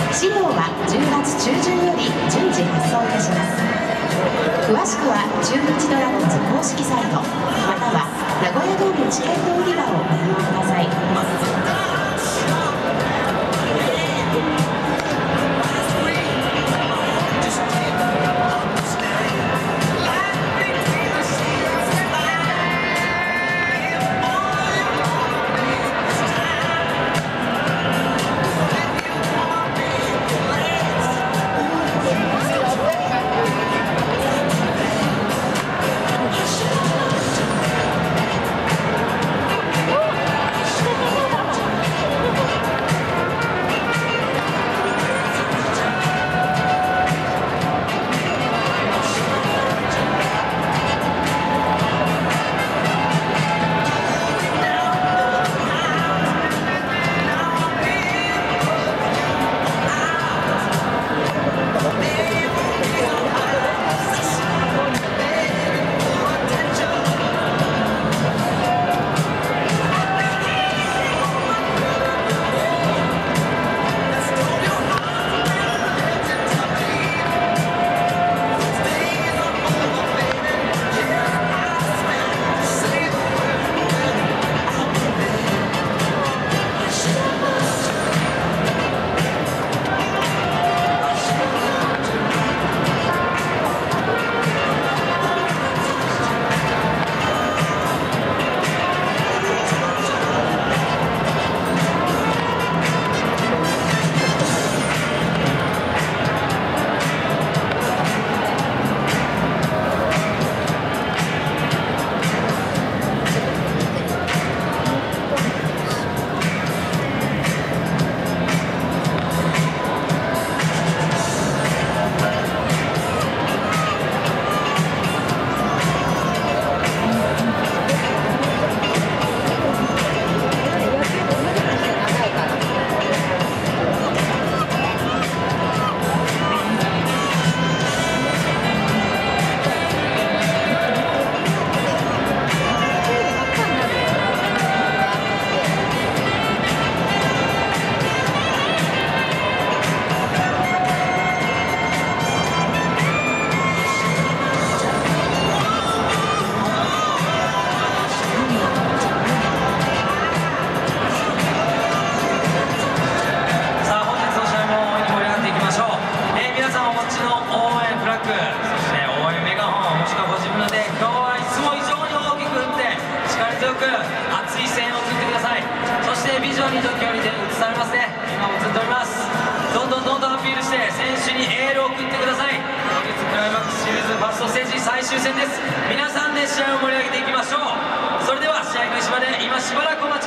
資料は10月中旬より順次発送いたします。詳しくは中日ドラゴンズ公式サイトまたは名古屋ドームチケット売り場をご利用ください。 熱い声援を送ってください。そしてビジョンに時折で映されますね。今も映っております。どんどんアピールして選手にエールを送ってください。当日クライマックスシリーズファーストステージ最終戦です。皆さんで試合を盛り上げていきましょう。それでは試合開始まで今しばらくお待ち